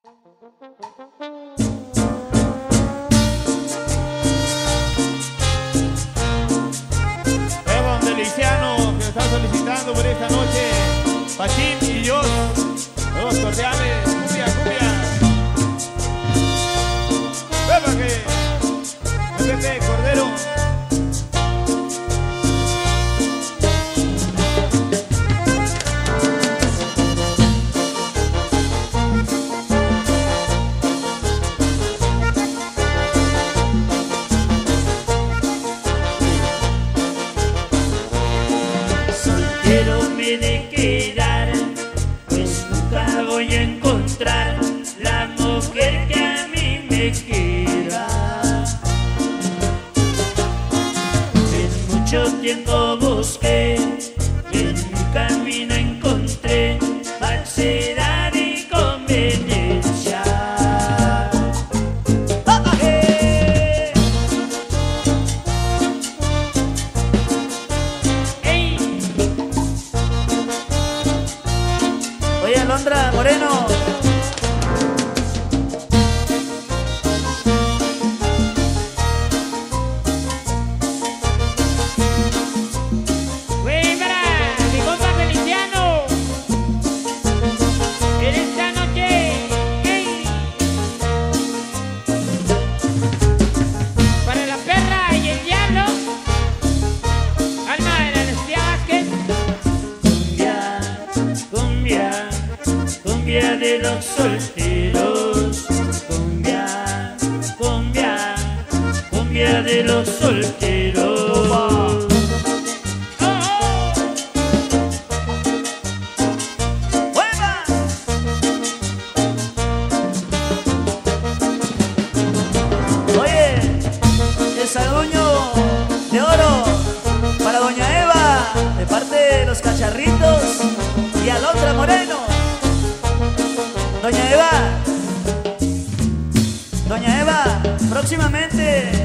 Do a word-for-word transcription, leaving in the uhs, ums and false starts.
Evan Deliciano, que está solicitando por esta noche. Pachín y yo, los cordiales, cumbia, cumbia. Pepa que, Pepe Cordero. Soltero me he de quedar, pues nunca voy a encontrar la mujer que a mí me quiera. En mucho tiempo busqué y en mi camino encontré falsedad y conveniencia. ¡Eh! ¡Ey! Oye, Alondra Moreno. Güey, para mi compa Feliciano, en esta noche, ey, para la perra y el diablo, Alma de la Lucía Vázquez. Cumbia, cumbia, cumbia de los solteros. Cumbia, cumbia, cumbia de los solteros. ¡Juega! Oye, el saguño de oro para doña Eva, de parte de los cacharritos, y Alondra Moreno. Doña Eva, doña Eva, próximamente